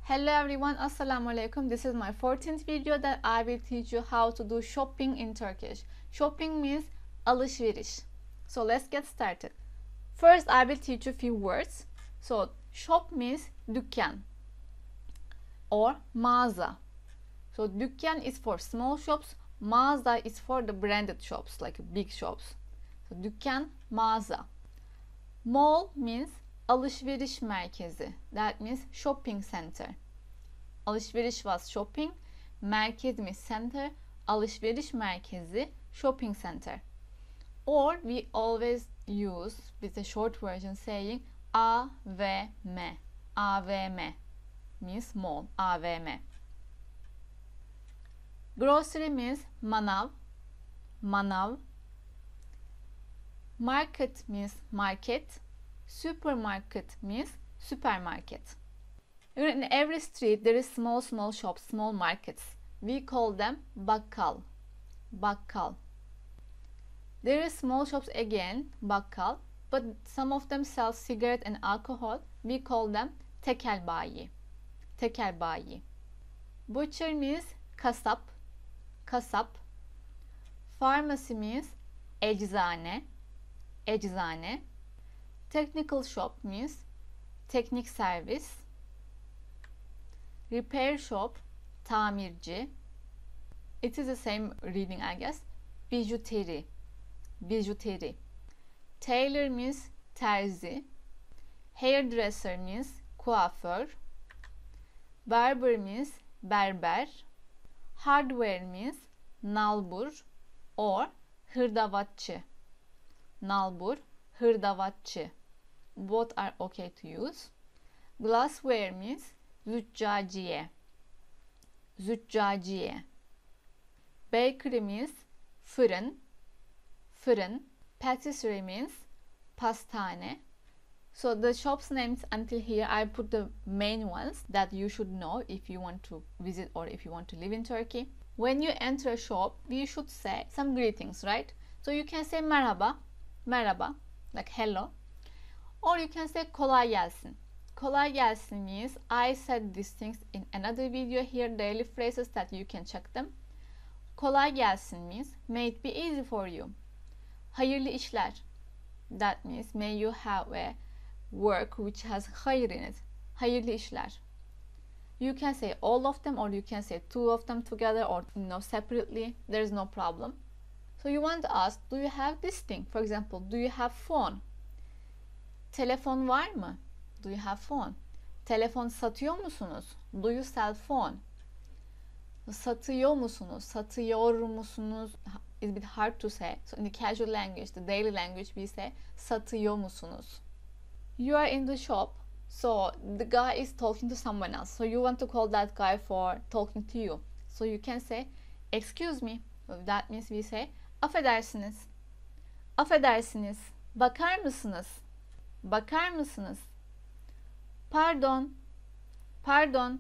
Hello everyone, assalamu alaikum. This is my 14th video that I will teach you how to do shopping in Turkish. Shopping means alışveriş. So let's get started. First I will teach you few words. So shop means dükkan or mağaza. So dükkan is for small shops, mağaza is for the branded shops like big shops. So dükkan, mağaza. Mall means alışveriş merkezi. That means shopping center. Alışveriş was shopping. Merkez means center. Alışveriş merkezi, shopping center. Or we always use with the short version saying AVM. AVM means mall. AVM. Grocery means manav. Manav. Market means market. Supermarket means supermarket. In every street there is small shops, small markets. We call them bakkal. Bakkal. There is small shops again, bakkal, but some of them sell cigarette and alcohol. We call them tekelbayi. Tekelbayi. Butcher means kasap. Kasap. Pharmacy means eczane. Eczane. Technical shop means teknik servis. Repair shop, tamirci. It is the same reading, I guess. Bijuteri. Bijuteri. Tailor means terzi. Hairdresser means kuaför. Barber means berber. Hardware means nalbur or hırdavatçı. Nalbur, hırdavatçı. Both are okay to use. Glassware means züccaciye. Züccaciye. Bakery means fırın. Fırın. Patisserie means pastane. So the shops names until here I put the main ones that you should know if you want to visit or if you want to live in Turkey. When you enter a shop, you should say some greetings, right? So you can say merhaba, merhaba, like hello. Or you can say kolay gelsin. Kolay gelsin means I said these things in another video here, daily phrases that you can check them. Kolay gelsin means may it be easy for you. Hayırlı işler. That means may you have a work which has hayır in it. Hayırlı işler. You can say all of them or you can say two of them together or separately. There is no problem. So you want to ask, do you have this thing? For example, do you have phone? Telefon var mı? Do you have phone? Telefon satıyor musunuz? Do you sell phone? Satıyor musunuz? Satıyor musunuz? It's a bit hard to say. So in the casual language, the daily language, we say satıyor musunuz? You are in the shop, so the guy is talking to someone else. So you want to call that guy for talking to you. So you can say, excuse me. That means we say, affedersiniz. Affedersiniz. Bakar mısınız? Bakar mısınız? Pardon. Pardon.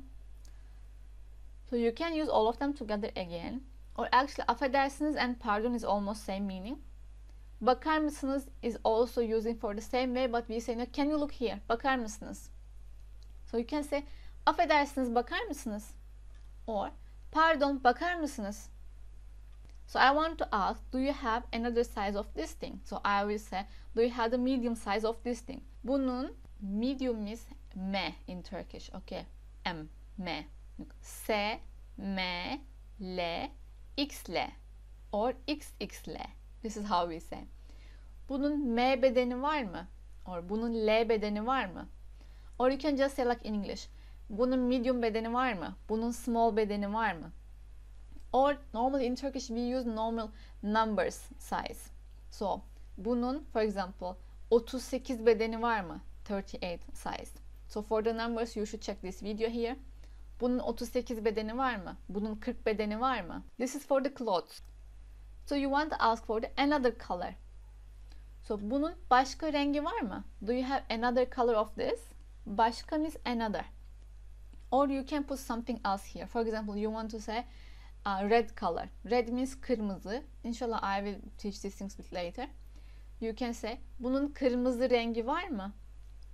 So you can use all of them together again. Or actually affedersiniz and pardon is almost same meaning. Bakar mısınız is also using for the same way, but we say, no, can you look here? Bakar mısınız? So you can say, affedersiniz bakar mısınız? Or, pardon bakar mısınız? So I want to ask, do you have another size of this thing? So I will say, do you have the medium size of this thing? Bunun medium is M in Turkish. Okay, M, M. S, M, L, X, L or XXL. This is how we say. Bunun M bedeni var mı? Or bunun L bedeni var mı? Or you can just say like in English. Bunun medium bedeni var mı? Bunun small bedeni var mı? Or normally in Turkish we use normal numbers size. So bunun for example 38 bedeni var mı? 38 size. So for the numbers you should check this video here. Bunun 38 bedeni var mı? Bunun 40 bedeni var mı? This is for the clothes. So you want to ask for the another color. So bunun başka rengi var mı? Do you have another color of this? Başka means another. Or you can put something else here. For example, you want to say red color. Red means kırmızı. Inshallah I will teach these things a bit later. You can say bunun kırmızı rengi var mı?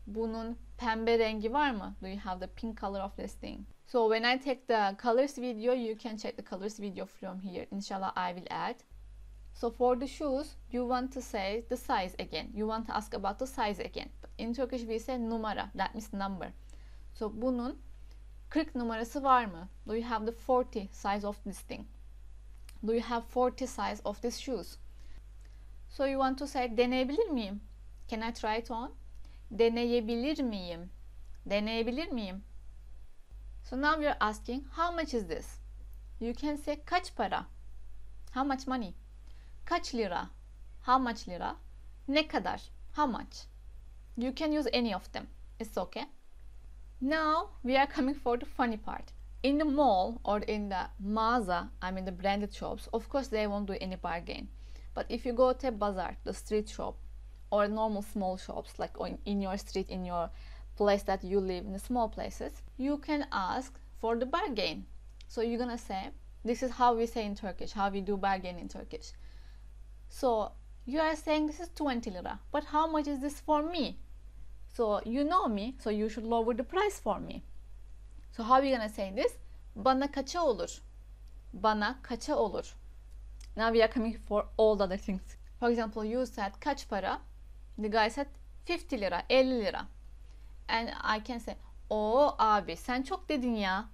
Bunun pembe rengi var mı? Do you have the pink color of this thing? So when I take the colors video, you can check the colors video from here. Inshallah, I will add. So for the shoes, you want to say the size again. You want to ask about the size again. In Turkish we say numara. That means number. So bunun 40 numarası var mı? Do you have the 40 size of this thing? Do you have 40 size of these shoes? So you want to say deneyebilir miyim? Can I try it on? Deneyebilir miyim? Deneyebilir miyim? So now we are asking how much is this? You can say kaç para? How much money? Kaç lira? How much lira? Ne kadar? How much? You can use any of them. It's okay. Now we are coming for the funny part. In the mall or in the mağaza, I mean the branded shops, of course they won't do any bargain. But if you go to a bazaar, the street shop, or normal small shops like in your street, in your place that you live, in the small places, you can ask for the bargain. So you're gonna say, this is how we say in Turkish, how we do bargain in Turkish. So you are saying this is 20 lira, but how much is this for me? So you know me, so you should lower the price for me. So how are you gonna say this? Bana kaça olur? Bana kaça olur? Now we are coming for all the other things. For example, you said kaç para? The guy said 50 lira, 50 lira. And I can say, o abi sen çok dedin ya.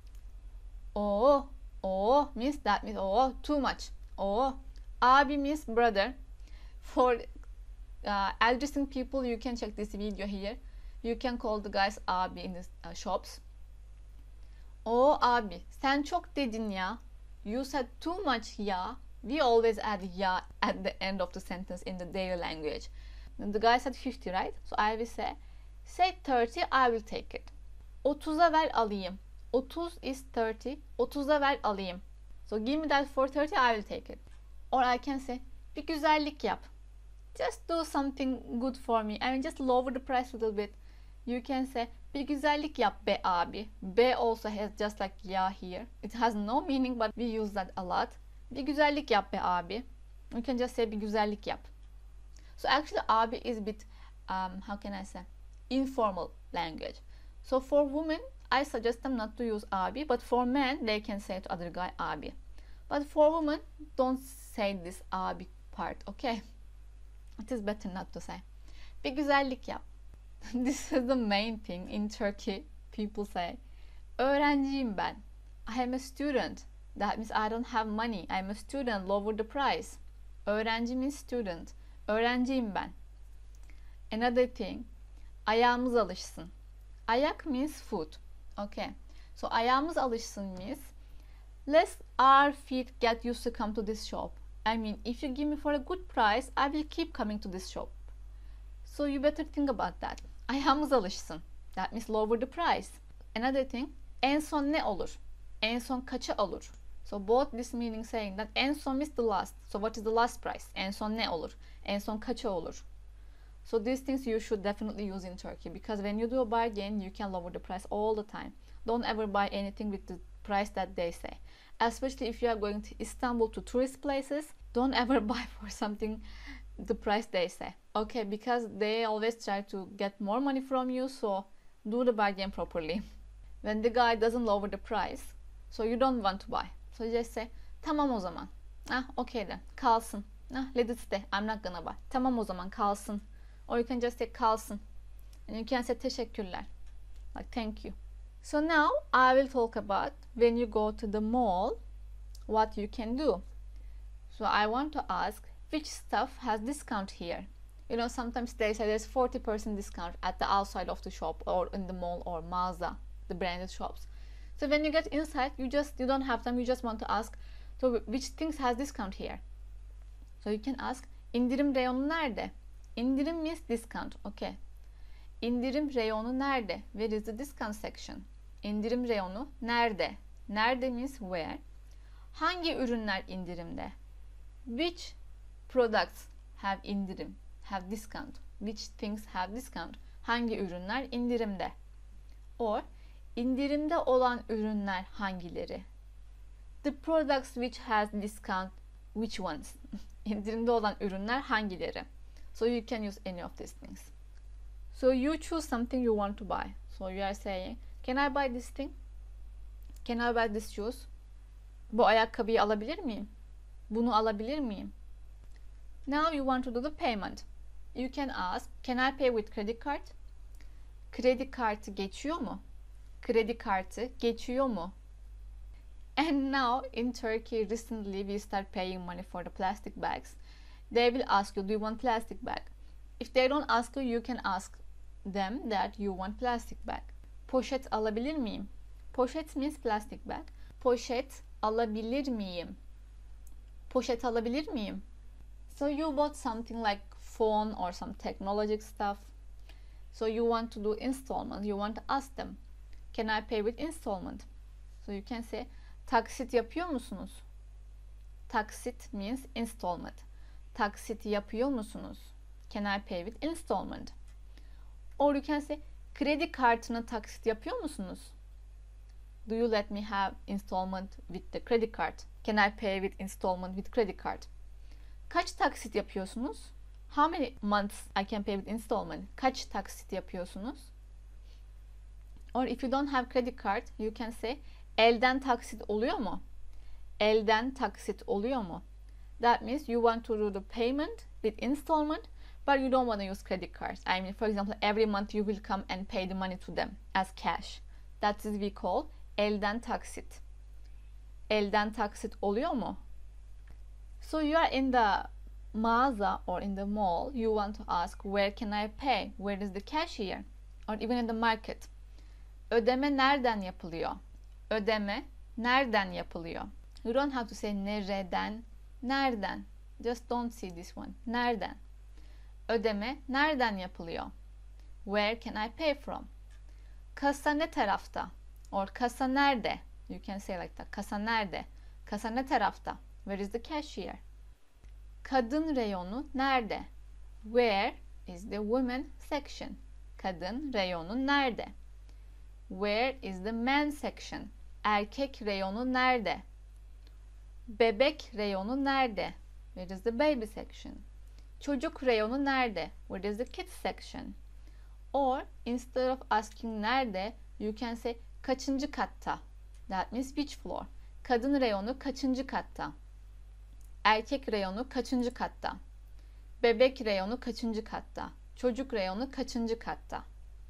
O means that means too much. Abi means brother. For addressing people, you can check this video here. You can call the guys abi in the shops. O abi sen çok dedin ya. You said too much ya. We always add ya at the end of the sentence in the daily language. And the guy said 50, right? So I will say 30, I will take it. 30'a ver alayım. 30 is 30. 30'a ver alayım. So give me that for 30, I will take it. Or I can say bir güzellik yap. Just do something good for me. I mean just lower the price a little bit. You can say bir güzellik yap be abi. Be also has just like ya here. It has no meaning but we use that a lot. Bir güzellik yap be abi. You can just say bir güzellik yap. So actually abi is a bit how can I say informal language. So for women I suggest them not to use abi, but for men they can say to other guy abi. But for women don't say this abi part, okay? It is better not to say. Bir güzellik yap. This is the main thing in Turkey. People say, öğrenciyim ben. I am a student. That means I don't have money. I am a student. Lower the price. Öğrenci means student. Öğrenciyim ben. Another thing, ayağımız alışsın. Ayak means foot. Okay. So ayağımız alışsın means let our feet get used to come to this shop. I mean, if you give me for a good price, I will keep coming to this shop. So you better think about that. Ayağımız alışsın. That means lower the price. Another thing, en son ne olur? En son kaça olur? So both this meaning saying that en son means the last. So what is the last price? En son ne olur? En son kaça olur? So these things you should definitely use in Turkey because when you do a bargain, you can lower the price all the time. Don't ever buy anything with the price that they say. Especially if you are going to Istanbul to tourist places, don't ever buy for something the price they say. Okay, because they always try to get more money from you, so do the bargain properly. When the guy doesn't lower the price, so you don't want to buy. So you just say, tamam o zaman. Okay then, kalsın. Let it stay, I'm not gonna buy. Tamam o zaman, kalsın. Or you can just say kalsın. And you can say teşekkürler. Like thank you. So now I will talk about when you go to the mall, what you can do. So I want to ask which stuff has discount here. You know, sometimes they say there's 40% discount at the outside of the shop or in the mall or mağaza, the branded shops. So when you get inside, you don't have time, you just want to ask, so which things has discount here? So you can ask, indirim reyonu nerede? İndirim means discount, okay. İndirim reyonu nerede? Where is the discount section? İndirim reyonu nerede? Nerede means where. Hangi ürünler indirimde? Which products have indirim, have discount? Which things have discount? Hangi ürünler indirimde? Or indirimde olan ürünler hangileri? The products which has discount, which ones? İndirimde olan ürünler hangileri? So you can use any of these things. So you choose something you want to buy. So you are saying, can I buy this thing? Can I buy this shoes? Bu ayakkabıyı alabilir miyim? Bunu alabilir miyim? Now you want to do the payment. You can ask, can I pay with credit card? Kredi kartı geçiyor mu? Kredi kartı geçiyor mu? And now in Turkey recently we start paying money for the plastic bags. They will ask you, do you want plastic bag? If they don't ask you, you can ask them that you want plastic bag. Poşet alabilir miyim? Poşet means plastic bag. Poşet alabilir miyim? Poşet alabilir miyim? So you bought something like phone or some technological stuff. So you want to do installment. You want to ask them, can I pay with installment? So you can say, taksit yapıyor musunuz? Taksit means installment. Taksit yapıyor musunuz? Can I pay with installment? Or you can say, kredi kartına taksit yapıyor musunuz? Do you let me have installment with the credit card? Can I pay with installment with credit card? Kaç taksit yapıyorsunuz? How many months I can pay with installment? Kaç taksit yapıyorsunuz? Or if you don't have credit card, you can say, elden taksit oluyor mu? Elden taksit oluyor mu? That means you want to do the payment with installment, but you don't want to use credit cards. I mean, for example, every month you will come and pay the money to them as cash. That is we call elden taksit. Elden taksit oluyor mu? So you are in the mağaza or in the mall, you want to ask, where can I pay? Where is the cashier? Or even in the market. Ödeme nereden yapılıyor? Ödeme nereden yapılıyor? You don't have to say nereden, nereden. Just don't see this one. Nereden? Ödeme nereden yapılıyor? Where can I pay from? Kasa ne tarafta? Or kasa nerede? You can say like that. Kasa nerede? Kasa ne tarafta? Where is the cashier? Kadın reyonu nerede? Where is the women section? Kadın reyonu nerede? Where is the men section? Erkek reyonu nerede? Bebek reyonu nerede? Where is the baby section? Çocuk reyonu nerede? Where is the kids section? Or instead of asking nerede, you can say kaçıncı katta? That means which floor? Kadın reyonu kaçıncı katta? Erkek reyonu kaçıncı katta? Bebek reyonu kaçıncı katta? Çocuk reyonu kaçıncı katta?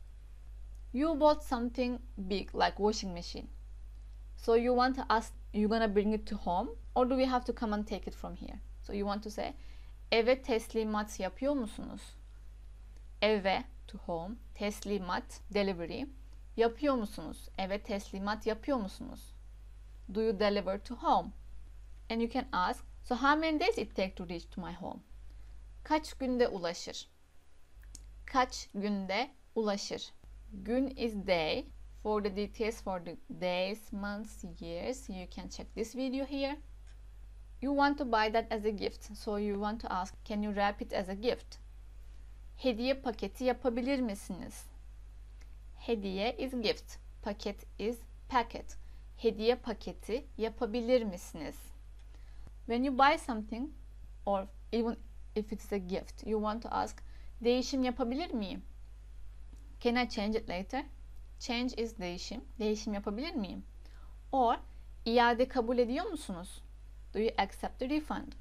You bought something big like washing machine. So you want to ask, you gonna bring it to home or do we have to come and take it from here? So you want to say, eve teslimat yapıyor musunuz? Eve, to home, teslimat, delivery, yapıyor musunuz? Eve teslimat yapıyor musunuz? Do you deliver to home? And you can ask, so how many days it take to reach to my home? Kaç günde ulaşır? Kaç günde ulaşır? Gün is day. For the details for the days, months, years, you can check this video here. You want to buy that as a gift. So you want to ask, can you wrap it as a gift? Hediye paketi yapabilir misiniz? Hediye is gift. Paket is packet. Hediye paketi yapabilir misiniz? When you buy something or even if it's a gift, you want to ask, değişim yapabilir miyim? Can I change it later? Change is değişim. Değişim yapabilir miyim? Or iade kabul ediyor musunuz? Do you accept the refund?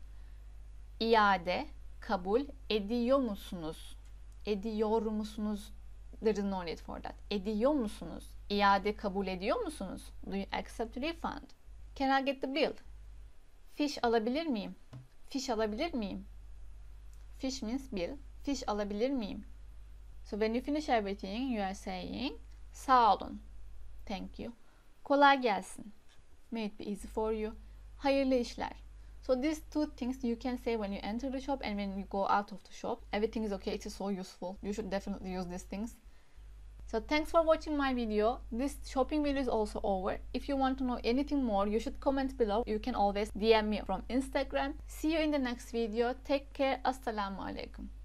İade kabul ediyor musunuz? Ediyor musunuz? There is no need for that. Ediyor musunuz? İade kabul ediyor musunuz? Do you accept the refund? Can I get the bill? Fiş alabilir miyim? Fiş alabilir miyim? Fish means bill. Fiş alabilir miyim? So when you finish everything, you are saying, sağ olun. Thank you. Kolay gelsin. May it be easy for you. Hayırlı işler. So these two things you can say when you enter the shop and when you go out of the shop. Everything is okay. It is so useful. You should definitely use these things. So thanks for watching my video. This shopping video is also over. If you want to know anything more, you should comment below. You can always DM me from Instagram. See you in the next video. Take care. Assalamu alaikum.